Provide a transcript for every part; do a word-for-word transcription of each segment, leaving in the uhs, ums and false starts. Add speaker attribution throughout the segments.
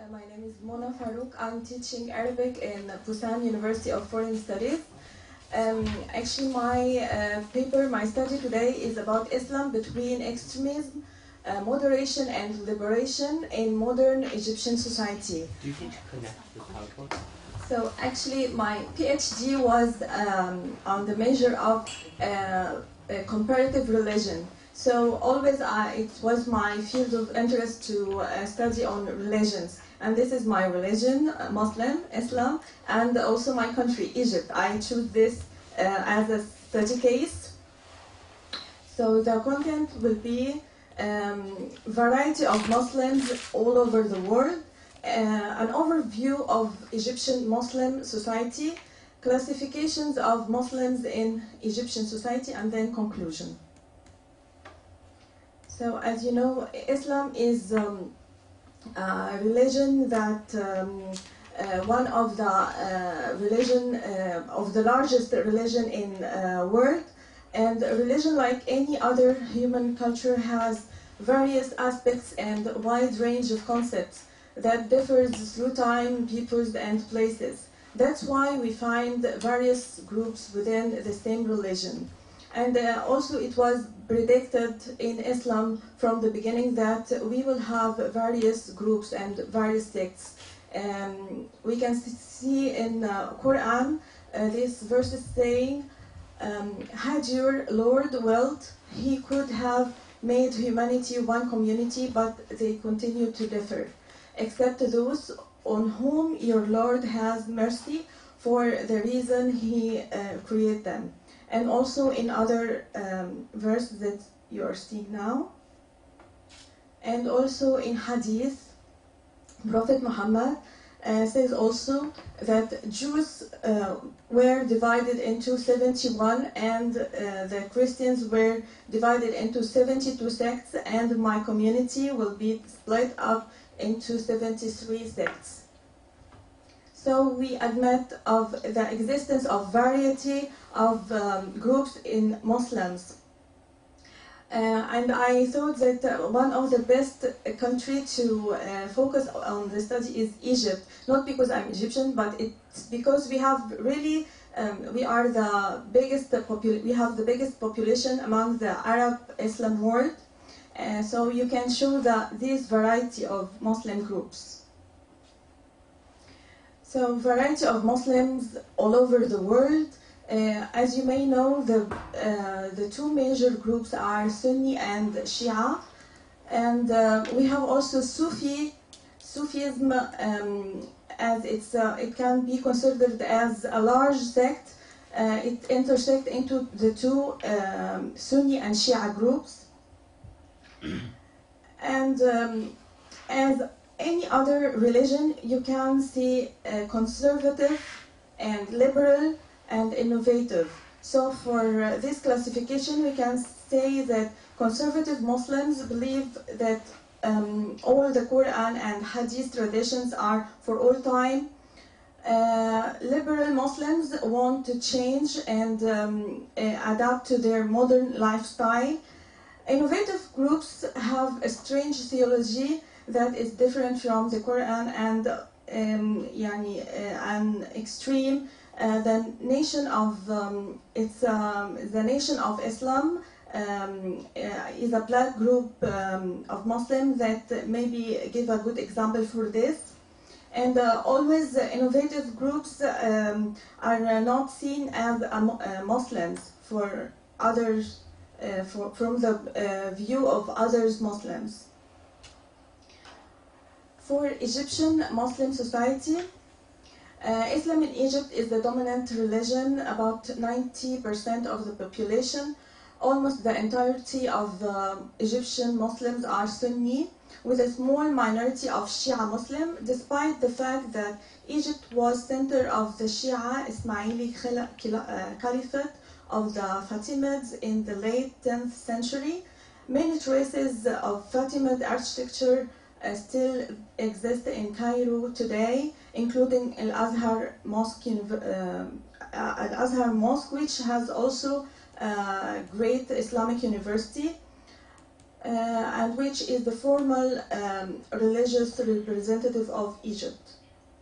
Speaker 1: Uh, my name is Mona Farouk. I'm teaching Arabic in Busan University of Foreign Studies. Um, actually, my uh, paper, my study today is about Islam between extremism, uh, moderation, and liberation in modern Egyptian society.
Speaker 2: Do you think to connect with PowerPoint?
Speaker 1: So actually, my PhD was um, on the measure of uh, uh, comparative religion. So always uh, it was my field of interest to uh, study on religions. And this is my religion, uh, Muslim, Islam, and also my country, Egypt. I choose this uh, as a study case. So the content will be um, variety of Muslims all over the world, uh, an overview of Egyptian Muslim society, classifications of Muslims in Egyptian society, and then conclusion. So as you know, Islam is um, a religion that um, uh, one of the uh, religion uh, of the largest religion in the uh, world, and a religion like any other human culture has various aspects and a wide range of concepts that differs through time, peoples, and places. That's why we find various groups within the same religion. And uh, also it was predicted in Islam from the beginning that we will have various groups and various sects. Um, we can see in the uh, Quran uh, this verse is saying, um, had your Lord willed, he could have made humanity one community, but they continue to differ, except those on whom your Lord has mercy for the reason he uh, created them. And also in other um, verses that you are seeing now. And also in Hadith, Prophet Muhammad uh, says also that Jews uh, were divided into seventy-one and uh, the Christians were divided into seventy-two sects, and my community will be split up into seventy-three sects. So we admit of the existence of variety of um, groups in Muslims. Uh, and I thought that uh, one of the best uh, country to uh, focus on the study is Egypt. Not because I'm Egyptian, but it's because we have really, um, we are the biggest, popul we have the biggest population among the Arab Islam world. Uh, so you can show the, this variety of Muslim groups. So, variety of Muslims all over the world. Uh, as you may know, the, uh, the two major groups are Sunni and Shia. And uh, we have also Sufi, Sufism, um, as it's, uh, it can be considered as a large sect. Uh, it intersects into the two um, Sunni and Shia groups. And um, as any other religion, you can see uh, conservative and liberal and innovative. So for uh, this classification, we can say that conservative Muslims believe that um, all the Quran and Hadith traditions are for all time. Uh, liberal Muslims want to change and um, uh, adapt to their modern lifestyle. Innovative groups have a strange theology that is different from the Quran and um, yani, uh, an extreme. Uh, the nation of um, it's um, the nation of Islam um, uh, is a black group um, of Muslims that maybe give a good example for this. And uh, always uh, innovative groups um, are not seen as uh, Muslims for others, uh, for, from the uh, view of others Muslims. For Egyptian Muslim society, uh, Islam in Egypt is the dominant religion. About ninety percent of the population, almost the entirety of the Egyptian Muslims are Sunni, with a small minority of Shia Muslim, despite the fact that Egypt was center of the Shia Ismaili Caliphate of the Fatimids in the late tenth century. Many traces of Fatimid architecture Uh, still exist in Cairo today, including Al-Azhar Mosque, uh, Al-Azhar Mosque, which has also a great Islamic university. uh, and which is the formal um, religious representative of Egypt.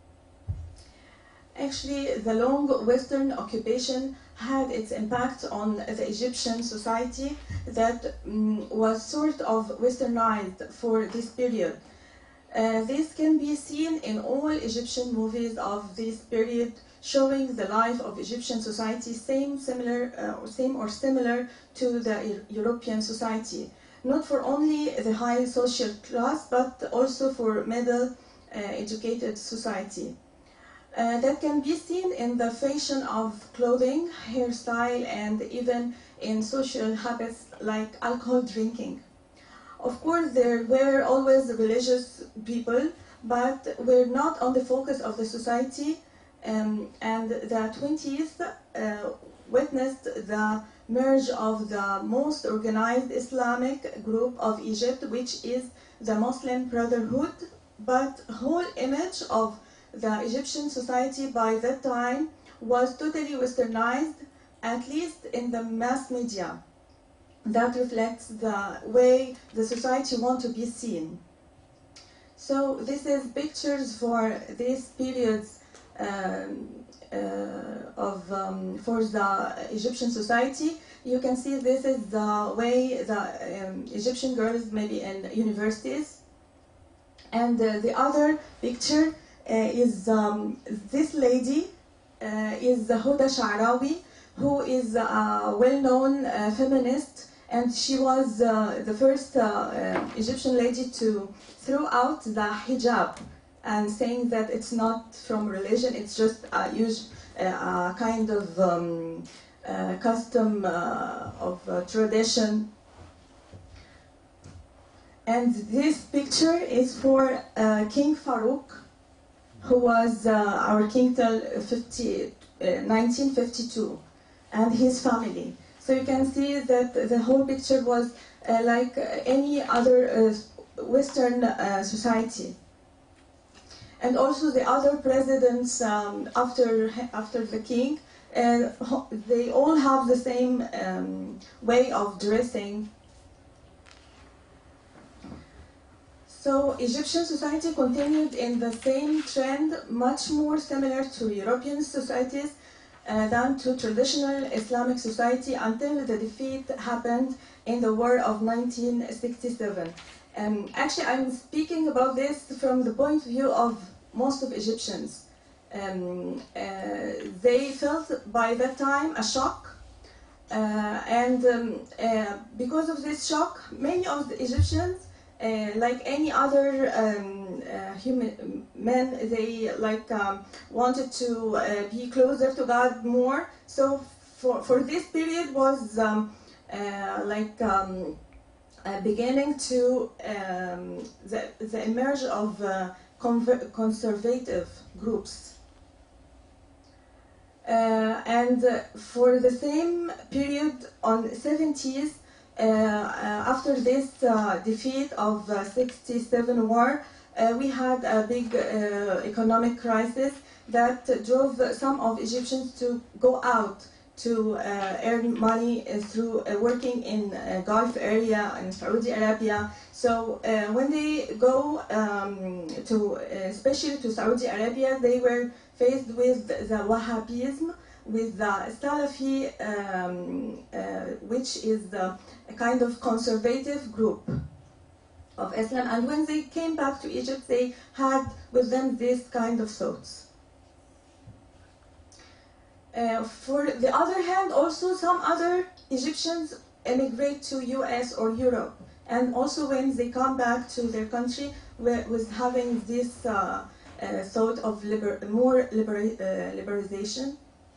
Speaker 1: Actually, the long Western occupation had its impact on the Egyptian society that um, was sort of westernized for this period. Uh, this can be seen in all Egyptian movies of this period, showing the life of Egyptian society same, similar, uh, same or similar to the European society. Not for only the high social class, but also for middle uh, educated society. Uh, that can be seen in the fashion of clothing, hairstyle, and even in social habits like alcohol drinking. Of course, there were always religious people, but were not on the focus of the society, um, and the twentieth uh, witnessed the merge of the most organized Islamic group of Egypt, which is the Muslim Brotherhood, but whole image of the Egyptian society by that time was totally westernized, at least in the mass media. That reflects the way the society wants to be seen. So this is pictures for these periods um, uh, of um, for the Egyptian society. You can see this is the way the um, Egyptian girls maybe in universities. And uh, the other picture Uh, is um, this lady uh, is Huda Sha'rawi, who is a well-known uh, feminist, and she was uh, the first uh, uh, Egyptian lady to throw out the hijab and saying that it's not from religion, it's just a, use, uh, a kind of um, uh, custom uh, of uh, tradition. And this picture is for uh, King Farouk, who was uh, our king till nineteen fifty-two, and his family. So you can see that the whole picture was uh, like any other uh, Western uh, society. And also the other presidents um, after, after the king, uh, they all have the same um, way of dressing. So Egyptian society continued in the same trend, much more similar to European societies uh, than to traditional Islamic society, until the defeat happened in the war of nineteen sixty-seven. Um, actually, I'm speaking about this from the point of view of most of Egyptians. Um, uh, they felt by that time a shock, uh, and um, uh, because of this shock, many of the Egyptians, Uh, like any other um, uh, human men, they like um, wanted to uh, be closer to God more. So for, for this period was um, uh, like um, uh, beginning to um, the, the emerge of uh, conservative groups. Uh, and uh, for the same period on seventies, Uh, uh, after this uh, defeat of the sixty-seven war, uh, we had a big uh, economic crisis that drove some of Egyptians to go out to uh, earn money uh, through uh, working in uh, Gulf area in Saudi Arabia. So uh, when they go um, to, uh, especially to Saudi Arabia, they were faced with the Wahhabism, with the Salafi, um, uh, which is the a kind of conservative group of Islam. And when they came back to Egypt, they had with them this kind of thoughts. Uh, for the other hand, also some other Egyptians emigrate to U S or Europe. And also when they come back to their country with having this uh, uh, thought of liber more libera uh, liberalization.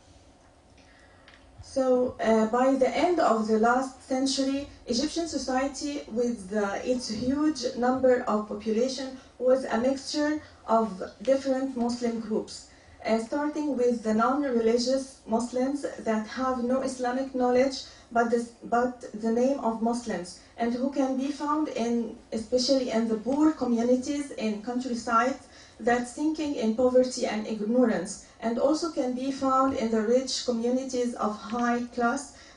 Speaker 1: So uh, by the end of the last century, Egyptian society, with uh, its huge number of population, was a mixture of different Muslim groups, uh, starting with the non-religious Muslims that have no Islamic knowledge but, this, but the name of Muslims, and who can be found in, especially in the poor communities in countryside, that sinking in poverty and ignorance, and also can be found in the rich communities of high class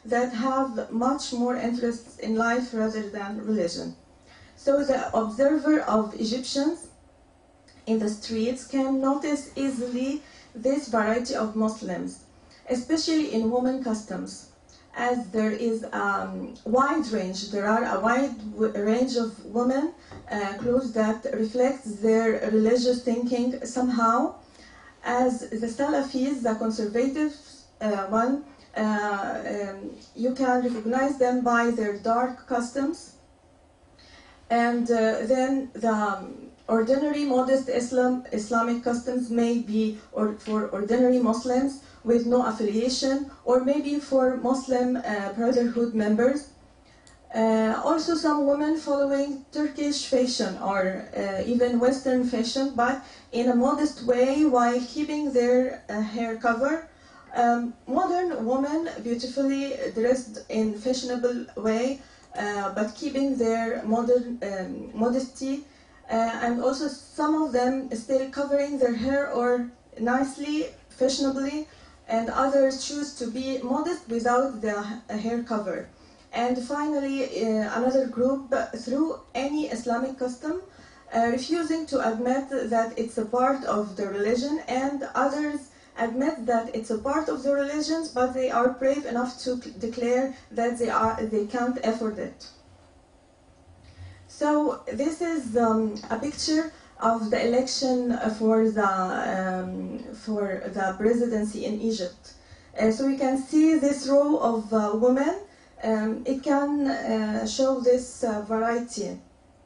Speaker 1: that have much more interests in life rather than religion. So the observer of Egyptians in the streets can notice easily this variety of Muslims, especially in women customs, as there is a um, wide range. There are a wide range of women uh, clothes that reflects their religious thinking somehow, as the Salafis, the conservative uh, one, uh, um, you can recognize them by their dark customs. And uh, then the um, ordinary modest Islam, Islamic customs may be or for ordinary Muslims with no affiliation, or maybe for Muslim uh, Brotherhood members. Uh, also some women following Turkish fashion or uh, even Western fashion, but in a modest way while keeping their uh, hair covered. Um, modern women beautifully dressed in fashionable way, uh, but keeping their modern um, modesty, uh, and also some of them still covering their hair or nicely, fashionably, and others choose to be modest without the hair cover. And finally, uh, another group, through any Islamic custom, uh, refusing to admit that it's a part of the religion, and others admit that it's a part of the religions, but they are brave enough to declare that they are they can't afford it. So this is um, a picture of the election for the um, for the presidency in Egypt. Uh, so you can see this row of uh, women. Um, it can uh, show this uh, variety.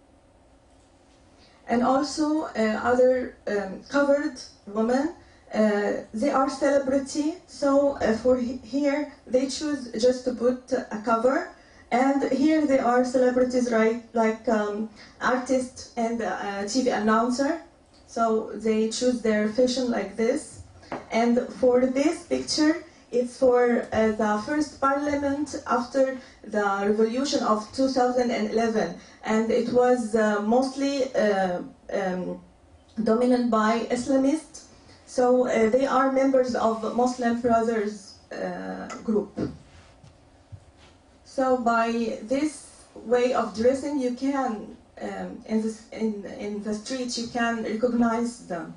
Speaker 1: And also uh, other um, covered women. Uh, they are celebrity, so uh, for he here they choose just to put a cover, and here they are celebrities, right, like um, artist and uh, T V announcer, so they choose their fashion like this. And for this picture, it's for uh, the first parliament after the revolution of two thousand eleven, and it was uh, mostly uh, um, dominated by Islamists. So uh, they are members of Muslim Brothers uh, group. So by this way of dressing, you can, um, in, this, in, in the streets, you can recognize them.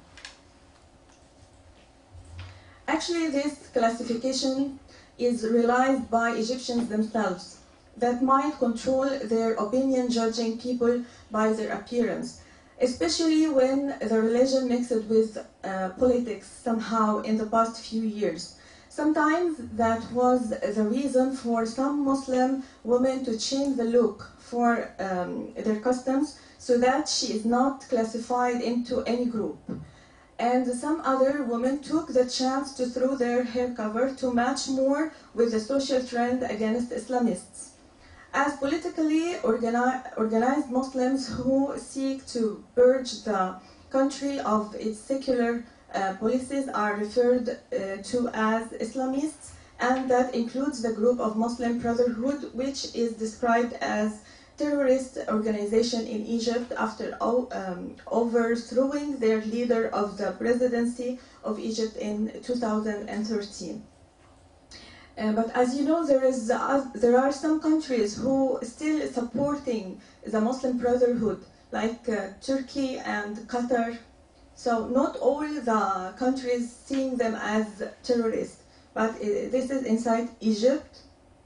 Speaker 1: Actually, this classification is realized by Egyptians themselves, that might control their opinion judging people by their appearance, especially when the religion mixed with uh, politics somehow in the past few years. Sometimes that was the reason for some Muslim women to change the look for um, their customs so that she is not classified into any group. And some other women took the chance to throw their hair cover to match more with the social trend against Islamists. As politically organi organized Muslims who seek to purge the country of its secular uh, policies are referred uh, to as Islamists, and that includes the group of Muslim Brotherhood, which is described as terrorist organization in Egypt after um, overthrowing their leader of the presidency of Egypt in two thousand thirteen. Uh, but as you know, there is uh, there are some countries who still supporting the Muslim Brotherhood, like uh, Turkey and Qatar. So not all the countries seeing them as terrorists, but uh, this is inside Egypt.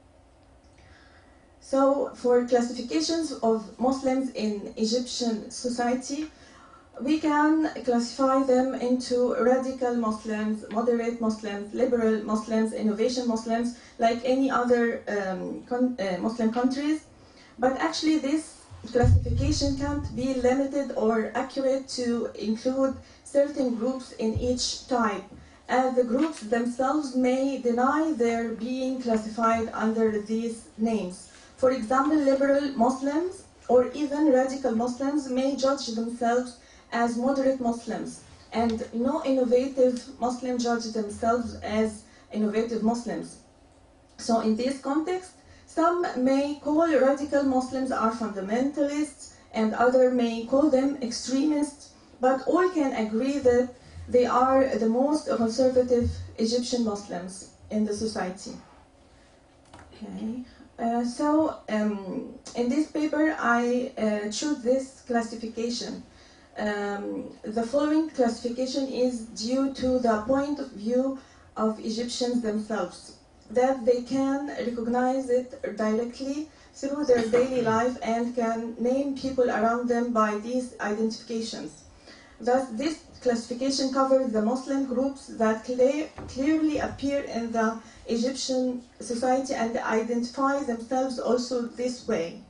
Speaker 1: So for classifications of Muslims in Egyptian society, we can classify them into radical Muslims, moderate Muslims, liberal Muslims, innovation Muslims, like any other um, con uh, Muslim countries. But actually this classification can't be limited or accurate to include certain groups in each type, as the groups themselves may deny their being classified under these names. For example, liberal Muslims or even radical Muslims may judge themselves as moderate Muslims, and no innovative Muslim judge themselves as innovative Muslims. So in this context, some may call radical Muslims are fundamentalists, and others may call them extremists, but all can agree that they are the most conservative Egyptian Muslims in the society. Okay. Uh, so um, in this paper, I uh, choose this classification. Um, the following classification is due to the point of view of Egyptians themselves, that they can recognize it directly through their daily life and can name people around them by these identifications. Thus, this classification covers the Muslim groups that clear, clearly appear in the Egyptian society and identify themselves also this way.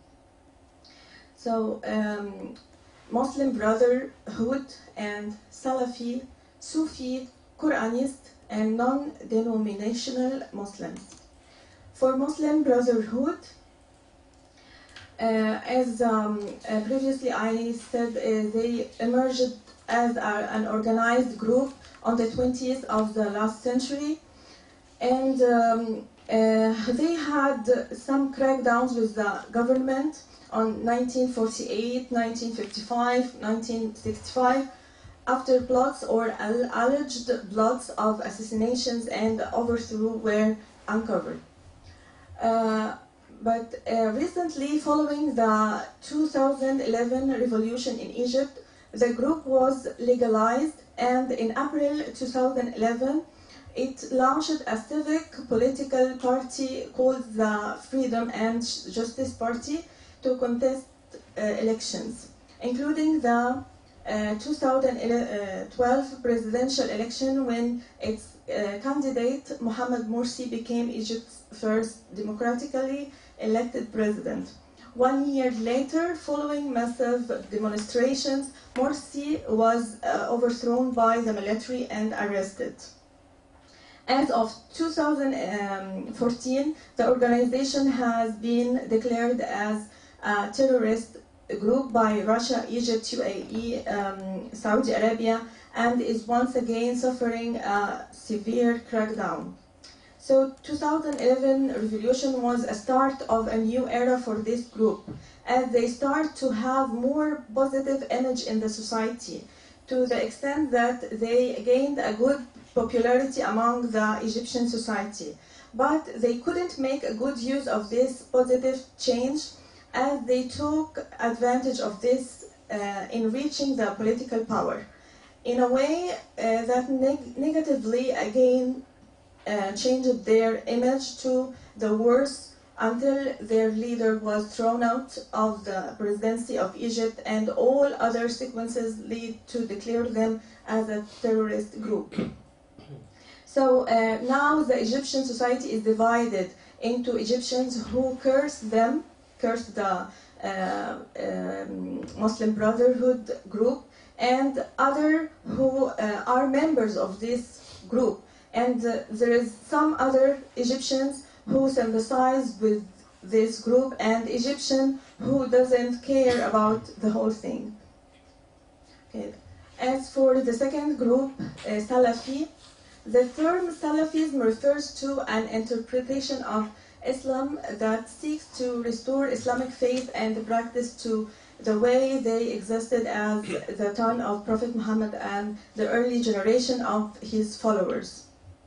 Speaker 1: So, um, Muslim Brotherhood and Salafi, Sufi, Quranist, and non-denominational Muslims. For Muslim Brotherhood, uh, as um, uh, previously I said, uh, they emerged as a, an organized group on the twentieth of the last century, and um, uh, they had some crackdowns with the government on nineteen forty-eight, nineteen fifty-five, nineteen sixty-five, after plots or alleged plots of assassinations and overthrow were uncovered. Uh, but uh, recently, following the two thousand eleven revolution in Egypt, the group was legalized, and in April two thousand eleven, it launched a civic political party called the Freedom and Justice Party to contest uh, elections, including the uh, two thousand twelve presidential election, when its uh, candidate Mohamed Morsi became Egypt's first democratically elected president. One year later, following massive demonstrations, Morsi was uh, overthrown by the military and arrested. As of two thousand fourteen, the organization has been declared as a terrorist group by Russia, Egypt, U A E, um, Saudi Arabia, and is once again suffering a severe crackdown. So two thousand eleven revolution was a start of a new era for this group, as they start to have more positive image in the society, to the extent that they gained a good popularity among the Egyptian society. But they couldn't make a good use of this positive change, as they took advantage of this uh, in reaching the political power in a way uh, that neg negatively again uh, changed their image to the worse, until their leader was thrown out of the presidency of Egypt, and all other sequences lead to declare them as a terrorist group. So uh, now the Egyptian society is divided into Egyptians who curse them, curse the uh, um, Muslim Brotherhood group, and other who uh, are members of this group. And uh, there is some other Egyptians who sympathize with this group, and Egyptian who doesn't care about the whole thing. Okay. As for the second group, uh, Salafi, the term Salafism refers to an interpretation of Islam that seeks to restore Islamic faith and practice to the way they existed at the time of Prophet Muhammad and the early generation of his followers.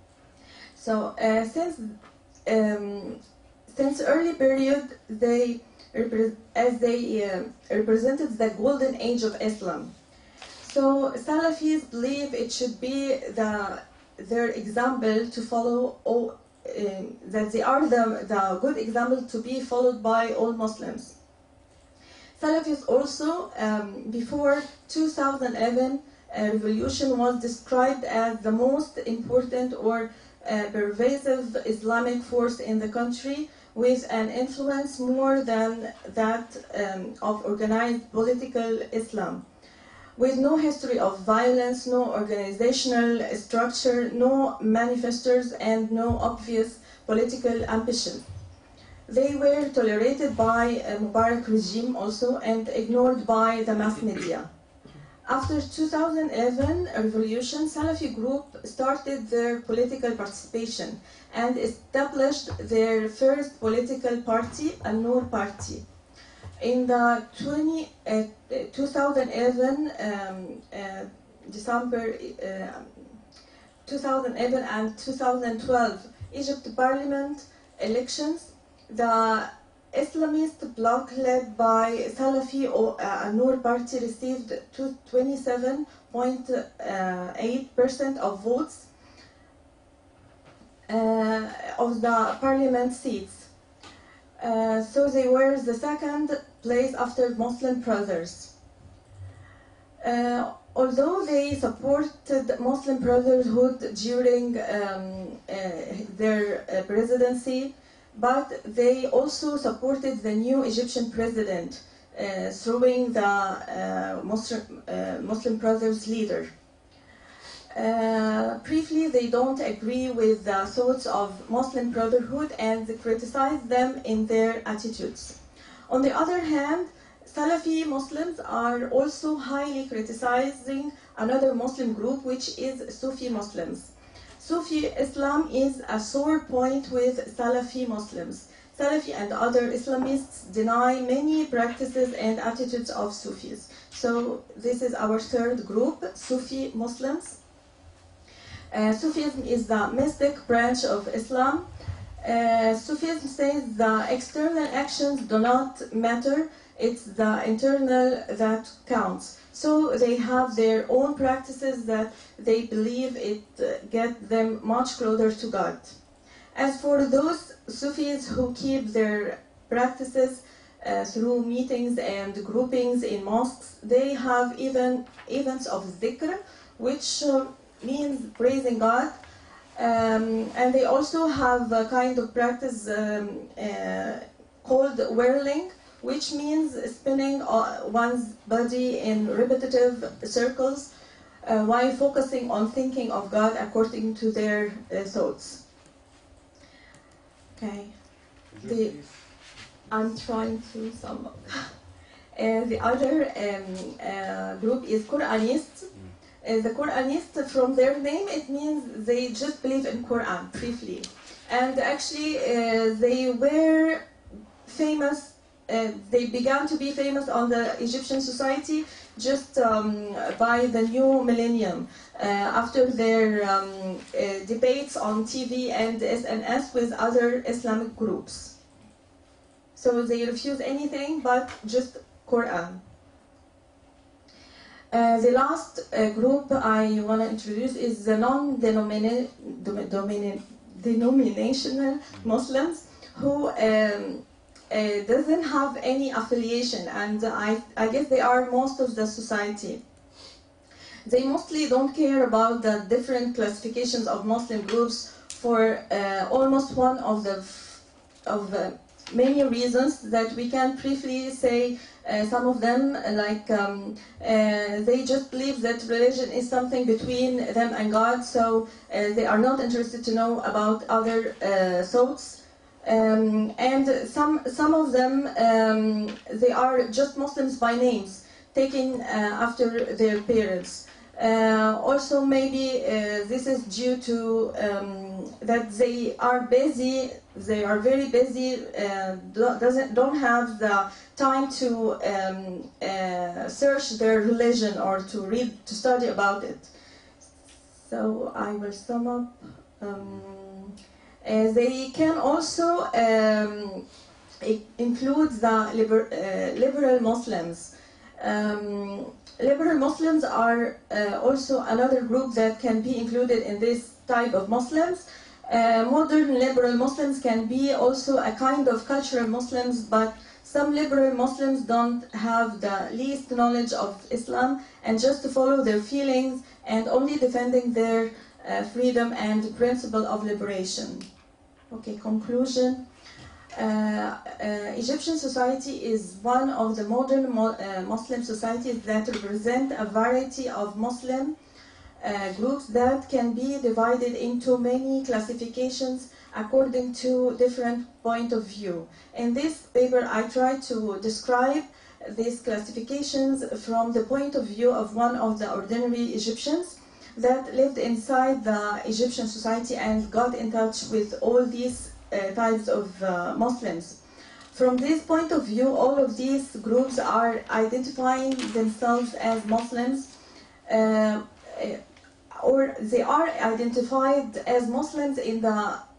Speaker 1: So uh, since um, since early period, they as they uh, represented the golden age of Islam. So Salafis believe it should be the their example to follow, all, um, that they are the, the good example to be followed by all Muslims. Salafis also, um, before two thousand eleven uh, revolution, was described as the most important or uh, pervasive Islamic force in the country, with an influence more than that um, of organized political Islam. With no history of violence, no organizational structure, no manifestos, and no obvious political ambition. They were tolerated by a Mubarak regime also, and ignored by the mass media. After two thousand eleven revolution, Salafi group started their political participation and established their first political party, An-Noor Party. In the twenty, uh, twenty eleven, um, uh, December uh, two thousand eleven and two thousand twelve Egypt Parliament elections, the Islamist bloc led by Salafi or uh, Noor party received twenty-seven point eight percent of votes uh, of the parliament seats. Uh, so they were the second place after Muslim Brothers. Uh, although they supported Muslim Brotherhood during um, uh, their uh, presidency, but they also supported the new Egyptian president, uh, throwing the uh, Muslim, uh, Muslim Brothers leader. Uh, briefly, they don't agree with the thoughts of Muslim Brotherhood and criticize them in their attitudes. On the other hand, Salafi Muslims are also highly criticizing another Muslim group, which is Sufi Muslims. Sufi Islam is a sore point with Salafi Muslims. Salafi and other Islamists deny many practices and attitudes of Sufis. So this is our third group, Sufi Muslims. Uh, Sufism is the mystic branch of Islam. Uh, Sufism says the external actions do not matter, it's the internal that counts. So they have their own practices that they believe it uh, get them much closer to God. As for those Sufis who keep their practices uh, through meetings and groupings in mosques, they have even events of dhikr, which uh, means praising God. Um, and they also have a kind of practice um, uh, called whirling, which means spinning one's body in repetitive circles uh, while focusing on thinking of God according to their uh, thoughts. Okay. The, I'm trying to sum up. Uh, the other um, uh, group is Quranists. Uh, the Quranists, from their name, it means they just believe in Quran, briefly. And actually, uh, they were famous, uh, they began to be famous on the Egyptian society just um, by the new millennium, uh, after their um, uh, debates on T V and S N S with other Islamic groups. So they refuse anything but just Quran. Uh, the last uh, group I want to introduce is the non-denominational Muslims who um, uh, doesn't have any affiliation, and I, I guess they are most of the society. They mostly don't care about the different classifications of Muslim groups for uh, almost one of the of the many reasons that we can briefly say. Uh, some of them, like, um, uh, they just believe that religion is something between them and God, so uh, they are not interested to know about other uh, thoughts. Um, and some, some of them, um, they are just Muslims by names, taken uh, after their parents. Uh, also, maybe uh, this is due to um, that they are busy, they are very busy, uh, do, doesn't, don't have the time to um, uh, search their religion or to read, to study about it. So I will sum up. Um, uh, they can also um, include the liber, uh, liberal Muslims. Um, liberal Muslims are uh, also another group that can be included in this type of Muslims. Uh, modern liberal Muslims can be also a kind of cultural Muslims, but some liberal Muslims don't have the least knowledge of Islam and just follow their feelings and only defending their uh, freedom and principle of liberation. Okay, conclusion. Uh, uh, Egyptian society is one of the modern mo uh, Muslim societies that represent a variety of Muslim uh, groups that can be divided into many classifications according to different point of view. In this paper, I try to describe these classifications from the point of view of one of the ordinary Egyptians that lived inside the Egyptian society and got in touch with all these uh, types of uh, Muslims. From this point of view, all of these groups are identifying themselves as Muslims, uh, or they are identified as Muslims in the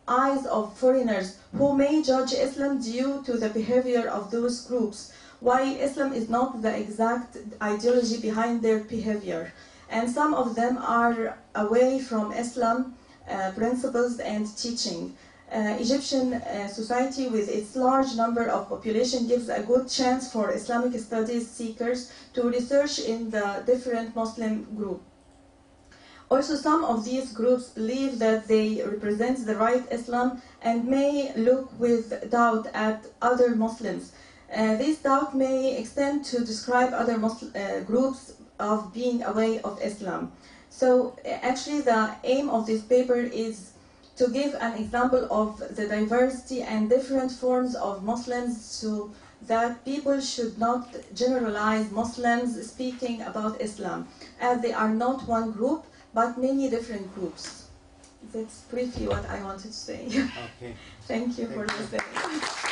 Speaker 1: eyes of foreigners who may judge Islam due to the behavior of those groups, while Islam is not the exact ideology behind their behavior. And some of them are away from Islam uh, principles and teaching. Uh, Egyptian uh, society, with its large number of population, gives a good chance for Islamic studies seekers to research in the different Muslim groups. Also, some of these groups believe that they represent the right Islam and may look with doubt at other Muslims. Uh, this doubt may extend to describe other Muslim, uh, groups of being away of Islam. So uh, actually the aim of this paper is to give an example of the diversity and different forms of Muslims, so that people should not generalize Muslims speaking about Islam, as they are not one group, but many different groups. That's briefly what I wanted to say.
Speaker 2: Okay.
Speaker 1: Thank you
Speaker 2: Thank
Speaker 1: for
Speaker 2: you.
Speaker 1: listening.